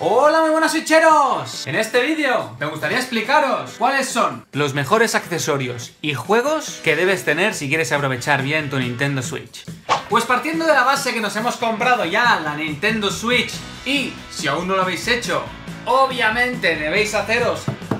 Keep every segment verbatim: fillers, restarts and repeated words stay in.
Hola muy buenas switcheros. En este vídeo me gustaría explicaros cuáles son los mejores accesorios y juegos que debes tener si quieres aprovechar bien tu Nintendo Switch. Pues partiendo de la base que nos hemos comprado ya la Nintendo Switch, y si aún no lo habéis hecho, obviamente debéis haceros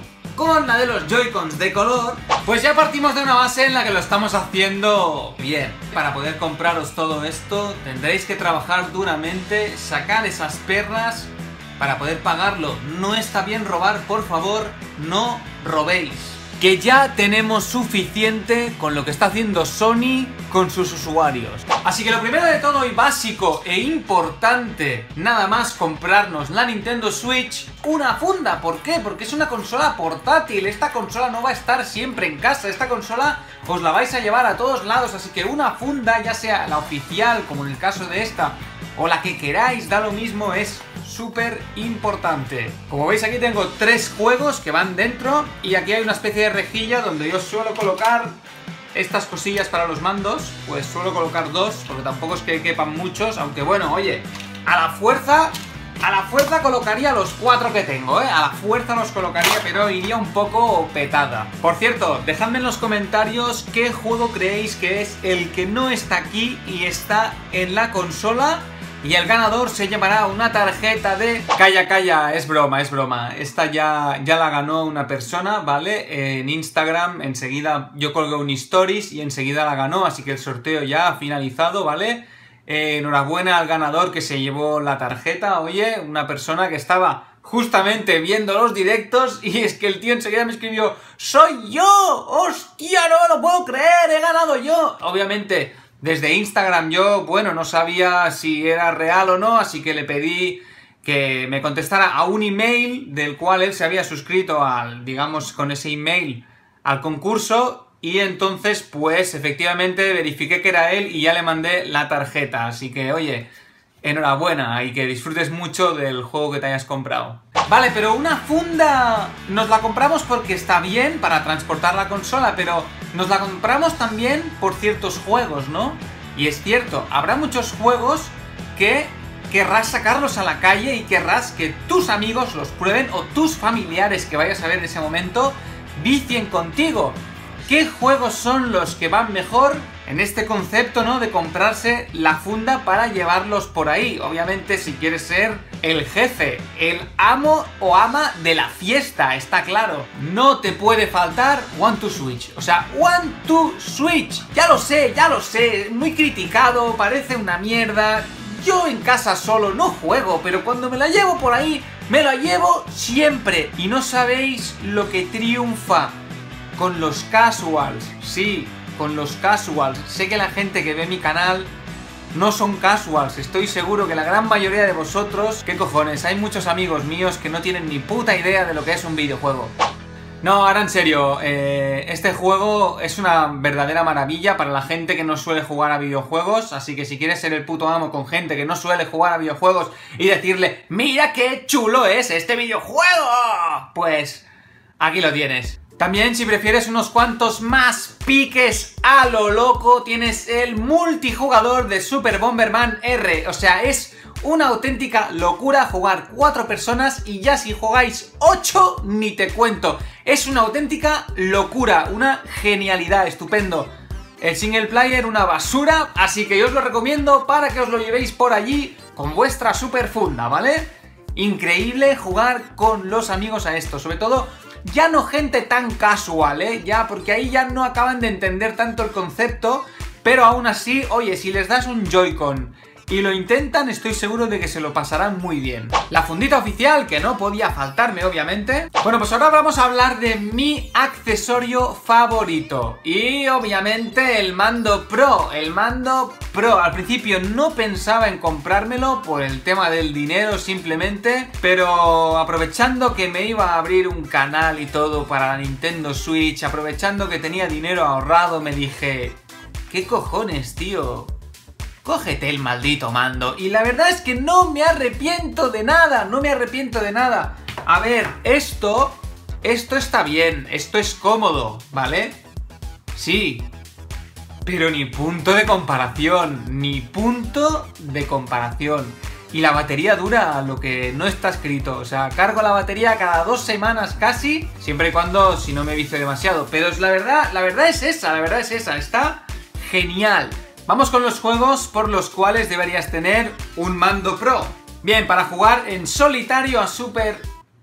con la de los Joy-Cons de color, pues ya partimos de una base en la que lo estamos haciendo bien. Para poder compraros todo esto tendréis que trabajar duramente, sacar esas perras para poder pagarlo. No está bien robar, por favor, no robéis. Que ya tenemos suficiente con lo que está haciendo Sony con sus usuarios. Así que lo primero de todo y básico e importante, nada más comprarnos la Nintendo Switch, una funda. ¿Por qué? Porque es una consola portátil. Esta consola no va a estar siempre en casa. Esta consola os la vais a llevar a todos lados. Así que una funda, ya sea la oficial, como en el caso de esta, o la que queráis, da lo mismo, es súper importante. Como veis, aquí tengo tres juegos que van dentro y aquí hay una especie de rejilla donde yo suelo colocar estas cosillas para los mandos. Pues suelo colocar dos, porque tampoco es que quepan muchos, aunque bueno, oye, a la fuerza, a la fuerza colocaría los cuatro que tengo, ¿eh? A la fuerza los colocaría, pero iría un poco petada. Por cierto, dejadme en los comentarios qué juego creéis que es el que no está aquí y está en la consola. Y el ganador se llevará una tarjeta de... Calla, calla, es broma, es broma. Esta ya, ya la ganó una persona, ¿vale? En Instagram, enseguida yo colgué un stories y enseguida la ganó, así que el sorteo ya ha finalizado, ¿vale? Eh, enhorabuena al ganador que se llevó la tarjeta. Oye, una persona que estaba justamente viendo los directos y es que el tío enseguida me escribió: ¡soy yo! ¡Hostia, no lo puedo creer! ¡He ganado yo! Obviamente, desde Instagram yo, bueno, no sabía si era real o no, así que le pedí que me contestara a un email del cual él se había suscrito al, digamos, con ese email al concurso, y entonces pues efectivamente verifiqué que era él y ya le mandé la tarjeta. Así que oye, enhorabuena y que disfrutes mucho del juego que te hayas comprado. Vale, pero una funda nos la compramos porque está bien para transportar la consola, pero nos la compramos también por ciertos juegos, ¿no? Y es cierto, habrá muchos juegos que querrás sacarlos a la calle y querrás que tus amigos los prueben o tus familiares que vayas a ver en ese momento vicien contigo. ¿Qué juegos son los que van mejor en este concepto, ¿no?, de comprarse la funda para llevarlos por ahí? Obviamente si quieres ser el jefe, el amo o ama de la fiesta, está claro. No te puede faltar One to Switch. O sea, One to Switch. Ya lo sé, ya lo sé. Muy criticado, parece una mierda. Yo en casa solo no juego, pero cuando me la llevo por ahí, me la llevo siempre. Y no sabéis lo que triunfa con los casuals. Sí, con los casuals. Sé que la gente que ve mi canal no son casuals. Estoy seguro que la gran mayoría de vosotros... ¿Qué cojones? Hay muchos amigos míos que no tienen ni puta idea de lo que es un videojuego. No, ahora en serio, eh, este juego es una verdadera maravilla para la gente que no suele jugar a videojuegos. Así que si quieres ser el puto amo con gente que no suele jugar a videojuegos y decirle: ¡mira qué chulo es este videojuego!, pues aquí lo tienes. También, si prefieres unos cuantos más piques a lo loco, tienes el multijugador de Super Bomberman R. O sea, es una auténtica locura jugar cuatro personas, y ya si jugáis ocho, ni te cuento. Es una auténtica locura, una genialidad, estupendo. El single player, una basura, así que yo os lo recomiendo para que os lo llevéis por allí con vuestra super funda, ¿vale? Increíble jugar con los amigos a esto, sobre todo ya no gente tan casual, ¿eh? Ya, porque ahí ya no acaban de entender tanto el concepto, pero aún así, oye, si les das un Joy-Con y lo intentan, estoy seguro de que se lo pasarán muy bien. La fundita oficial, que no podía faltarme, obviamente. Bueno, pues ahora vamos a hablar de mi accesorio favorito. Y obviamente el mando Pro. El mando Pro. Al principio no pensaba en comprármelo por el tema del dinero simplemente, pero aprovechando que me iba a abrir un canal y todo para la Nintendo Switch, aprovechando que tenía dinero ahorrado, me dije: ¿qué cojones, tío? Cógete el maldito mando. Y la verdad es que no me arrepiento de nada. No me arrepiento de nada. A ver, esto... Esto está bien. Esto es cómodo, ¿vale? Sí. Pero ni punto de comparación. Ni punto de comparación. y la batería dura lo que no está escrito. O sea, cargo la batería cada dos semanas casi, siempre y cuando si no me vicio demasiado. Pero es la verdad, la verdad es esa, la verdad es esa, está genial. Vamos con los juegos por los cuales deberías tener un mando pro. Bien, para jugar en solitario a Super...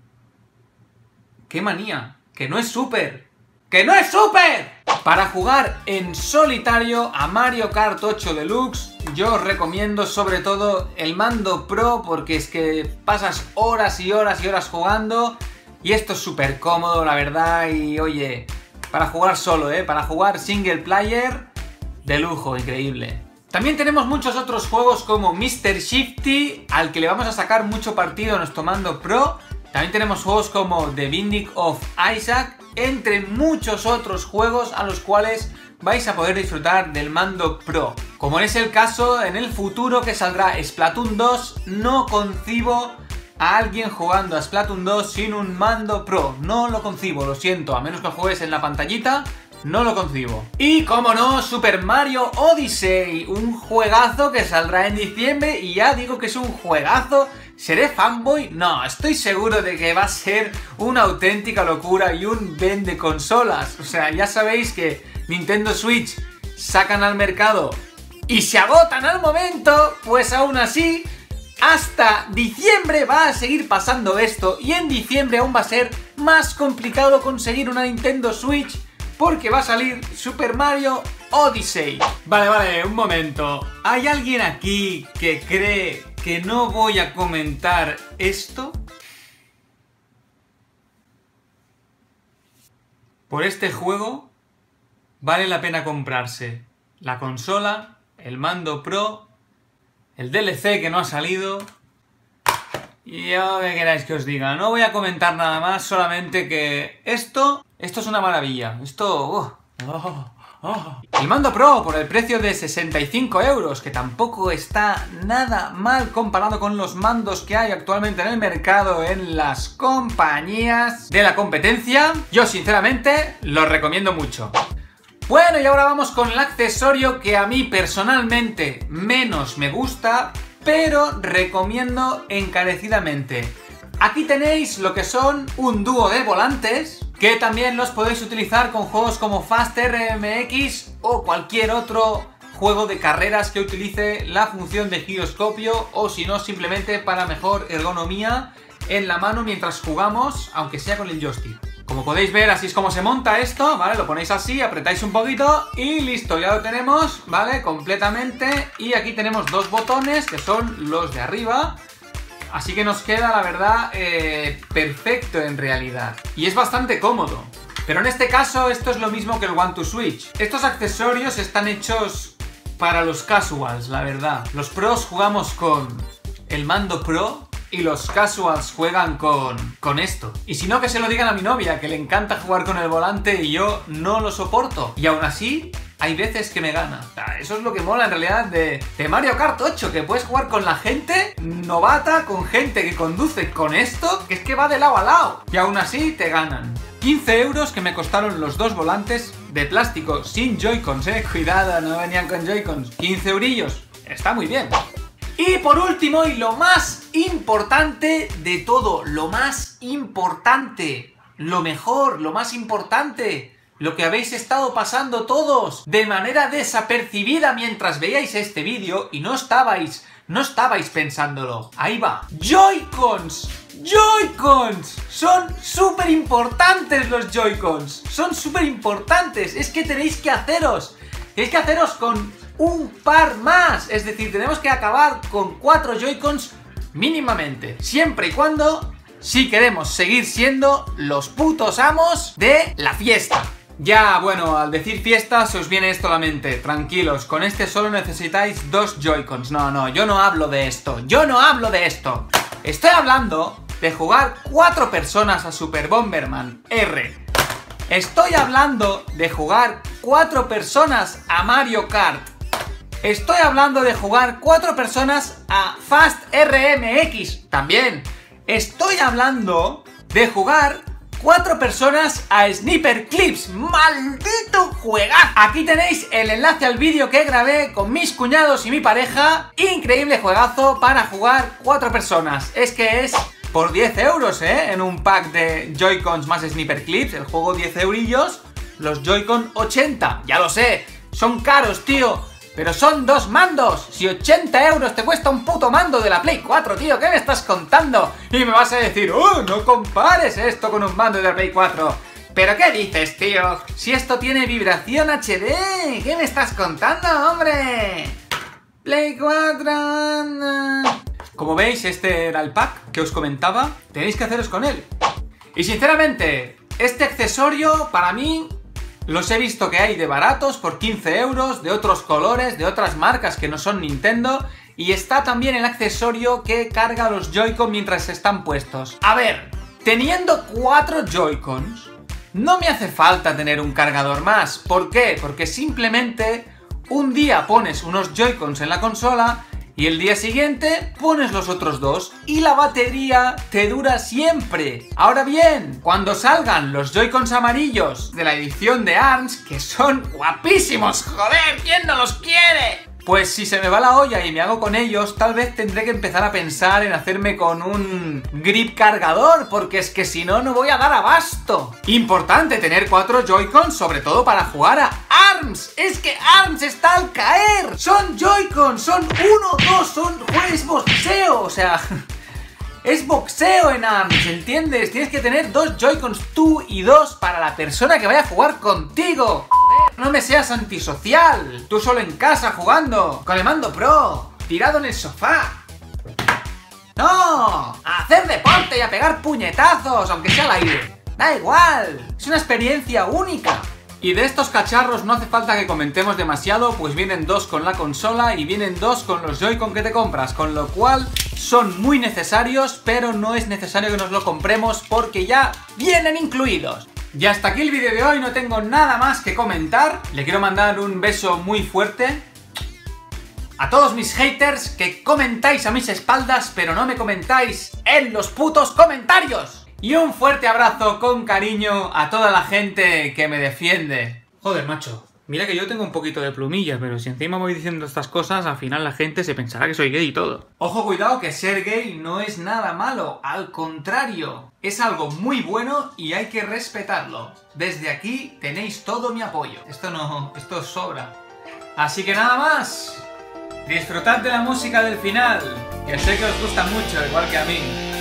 ¡Qué manía! ¡Que no es Super! ¡Que no es Super! Para jugar en solitario a Mario Kart ocho Deluxe, yo os recomiendo sobre todo el mando pro, porque es que pasas horas y horas y horas jugando y esto es súper cómodo, la verdad. Y oye, para jugar solo, ¿eh? Para jugar single player, de lujo, increíble. También tenemos muchos otros juegos como mister Shifty, al que le vamos a sacar mucho partido a nuestro mando pro. También tenemos juegos como The Binding of Isaac, entre muchos otros juegos a los cuales vais a poder disfrutar del mando pro. Como es el caso en el futuro que saldrá Splatoon dos, no concibo a alguien jugando a Splatoon dos sin un mando pro. No lo concibo, lo siento, a menos que juegues en la pantallita, no lo concibo. Y como no, Super Mario Odyssey, un juegazo que saldrá en diciembre y ya digo que es un juegazo. ¿Seré fanboy? No, estoy seguro de que va a ser una auténtica locura y un vende consolas. O sea, ya sabéis que Nintendo Switch sacan al mercado y se agotan al momento, pues aún así, hasta diciembre va a seguir pasando esto y en diciembre aún va a ser más complicado conseguir una Nintendo Switch porque va a salir Super Mario Odyssey. Vale, vale, un momento. ¿Hay alguien aquí que cree que no voy a comentar esto? Por este juego vale la pena comprarse la consola, el mando pro, el D L C que no ha salido. Y yo, ¿qué queráis que os diga? No voy a comentar nada más, solamente que esto, esto es una maravilla. Esto... Uh, oh, oh. El mando pro por el precio de sesenta y cinco euros, que tampoco está nada mal comparado con los mandos que hay actualmente en el mercado en las compañías de la competencia. Yo sinceramente lo recomiendo mucho. Bueno, y ahora vamos con el accesorio que a mí personalmente menos me gusta, pero recomiendo encarecidamente. Aquí tenéis lo que son un dúo de volantes, que también los podéis utilizar con juegos como Fast R M X o cualquier otro juego de carreras que utilice la función de giroscopio, o si no, simplemente para mejor ergonomía en la mano mientras jugamos, aunque sea con el joystick. Como podéis ver, así es como se monta esto, ¿vale? Lo ponéis así, apretáis un poquito y listo, ya lo tenemos, ¿vale? Completamente. Y aquí tenemos dos botones que son los de arriba. Así que nos queda, la verdad, eh, perfecto en realidad. Y es bastante cómodo. Pero en este caso, esto es lo mismo que el One to Switch. Estos accesorios están hechos para los casuals, la verdad. Los pros jugamos con el mando pro y los casuals juegan con, con esto. Y si no, que se lo digan a mi novia, que le encanta jugar con el volante y yo no lo soporto. Y aún así, hay veces que me gana. O sea, eso es lo que mola en realidad de, de Mario Kart ocho, que puedes jugar con la gente novata, con gente que conduce con esto, que es que va de lado a lado. Y aún así te ganan. quince euros que me costaron los dos volantes de plástico sin Joy-Cons, eh. Cuidado, no venían con Joy-Cons. quince eurillos. Está muy bien. Y por último, y lo más importante de todo, lo más importante, lo mejor, lo más importante, lo que habéis estado pasando todos de manera desapercibida mientras veíais este vídeo y no estabais, no estabais pensándolo. Ahí va. Joy-Cons. Joy-Cons. Son súper importantes los Joy-Cons. Son súper importantes. Es que tenéis que haceros. Tenéis que haceros con un par más. Es decir, tenemos que acabar con cuatro Joy-Cons mínimamente. Siempre y cuando, si queremos seguir siendo los putos amos de la fiesta. Ya, bueno, al decir fiesta se os viene esto a la mente. Tranquilos, con este solo necesitáis dos Joy-Cons. No, no, yo no hablo de esto. Yo no hablo de esto. Estoy hablando de jugar cuatro personas a Super Bomberman R. Estoy hablando de jugar cuatro personas a Mario Kart. Estoy hablando de jugar cuatro personas a Fast R M X. También. Estoy hablando de jugar cuatro personas a Sniper Clips. ¡Maldito juegazo! Aquí tenéis el enlace al vídeo que grabé con mis cuñados y mi pareja. Increíble juegazo para jugar cuatro personas. Es que es por diez euros, ¿eh? En un pack de Joy-Cons más Sniper Clips. El juego diez eurillos, los Joy-Con ochenta. Ya lo sé, son caros, tío. Pero son dos mandos. Si ochenta euros te cuesta un puto mando de la Play cuatro, tío, ¿qué me estás contando? Y me vas a decir, oh, no compares esto con un mando de la Play cuatro. ¿Pero qué dices, tío? Si esto tiene vibración H D. ¿Qué me estás contando, hombre? Play cuatro. Como veis, este era el pack que os comentaba. Tenéis que haceros con él. Y sinceramente, este accesorio para mí... los he visto que hay de baratos por quince euros, de otros colores, de otras marcas que no son Nintendo. Y está también el accesorio que carga los Joy-Con mientras están puestos. A ver, teniendo cuatro Joy-Cons, no me hace falta tener un cargador más. ¿Por qué? Porque simplemente un día pones unos Joy-Cons en la consola y el día siguiente pones los otros dos y la batería te dura siempre. Ahora bien, cuando salgan los Joy-Cons amarillos de la edición de ARMS, que son guapísimos, joder, ¿quién no los quiere? Pues si se me va la olla y me hago con ellos, tal vez tendré que empezar a pensar en hacerme con un grip cargador, porque es que si no, no voy a dar abasto. Importante tener cuatro Joy-Cons, sobre todo para jugar a ARMS. Es que ARMS está al caer. Son Joy-Cons, son uno, dos, son juegos boxeo, o sea... es boxeo en ARMS, ¿entiendes? Tienes que tener dos Joy-Cons tú y dos para la persona que vaya a jugar contigo. Joder, no me seas antisocial. Tú solo en casa jugando, con el mando pro, tirado en el sofá. ¡No! A hacer deporte y a pegar puñetazos, aunque sea al aire. Da igual, es una experiencia única. Y de estos cacharros no hace falta que comentemos demasiado, pues vienen dos con la consola y vienen dos con los Joy-Con que te compras, con lo cual son muy necesarios, pero no es necesario que nos lo compremos porque ya vienen incluidos. Y hasta aquí el vídeo de hoy, no tengo nada más que comentar. Le quiero mandar un beso muy fuerte a todos mis haters que comentáis a mis espaldas, pero no me comentáis en los putos comentarios. Y un fuerte abrazo con cariño a toda la gente que me defiende. Joder, macho, mira que yo tengo un poquito de plumilla, pero si encima voy diciendo estas cosas, al final la gente se pensará que soy gay y todo. Ojo, cuidado, que ser gay no es nada malo, al contrario, es algo muy bueno y hay que respetarlo. Desde aquí tenéis todo mi apoyo. Esto no, esto os sobra. Así que nada más, disfrutad de la música del final, que sé que os gusta mucho, igual que a mí.